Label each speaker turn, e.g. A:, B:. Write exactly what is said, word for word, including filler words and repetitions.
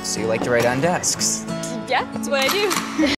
A: So you like to write on desks?
B: Yeah, that's what I do.